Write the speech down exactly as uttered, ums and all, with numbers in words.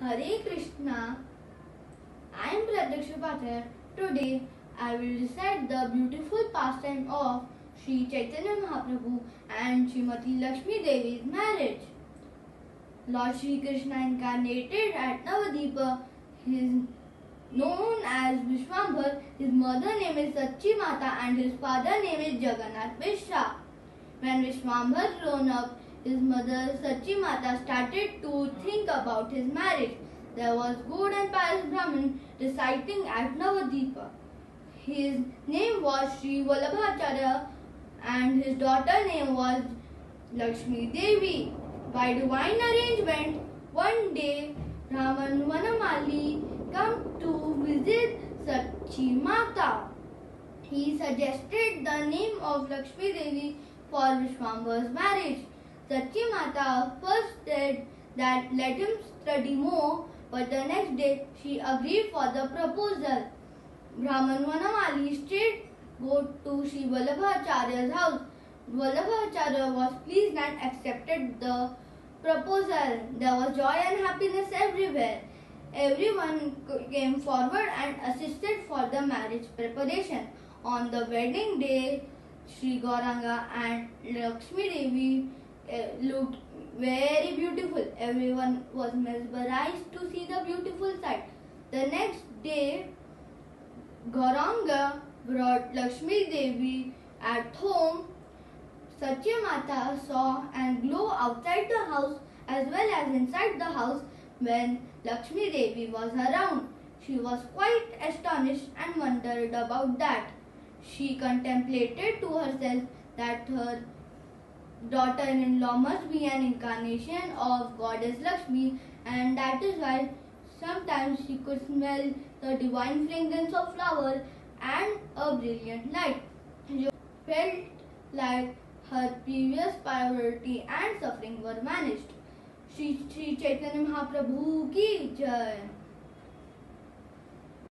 Hare Krishna. I am Pradaksha Pathar. Today I will recite the beautiful pastime of Sri Chaitanya Mahaprabhu and Srimati Lakshmi Devi's marriage. Lord Sri Krishna incarnated at Navadipa. He is known as Vishwambhar. His mother name is Sachi Mata and his father name is Jagannath Mishra. When Vishwambhar grown up, his mother Sachi Mata started to think about his marriage. There was good and pious Brahmin residing at Navadipa. His name was Sri Vallabhacharya and his daughter name was Lakshmi Devi. By divine arrangement, one day Raman Vanamali came to visit Sachi Mata. He suggested the name of Lakshmi Devi for Vishwambhar's marriage. Sachi Mata first said that let him study more, but the next day she agreed for the proposal. Brahman Vanamali straight go to Sri Vallabhacharya's house. Vallabhacharya was pleased and accepted the proposal. There was joy and happiness everywhere. Everyone came forward and assisted for the marriage preparation. On the wedding day, Sri Gauranga and Lakshmi Devi uh, looked very beautiful. Everyone was mesmerized to see the beautiful sight. The next day, Gauranga brought Lakshmi Devi at home. Sachi Mata saw and glow outside the house as well as inside the house when Lakshmi Devi was around. She was quite astonished and wondered about that. She contemplated to herself that her daughter-in-law must be an incarnation of Goddess Lakshmi, and that is why sometimes she could smell the divine fragrance of flower and a brilliant light. She felt like her previous poverty and suffering were vanished. Shri Shri Chaitanya Mahaprabhu ki Jai.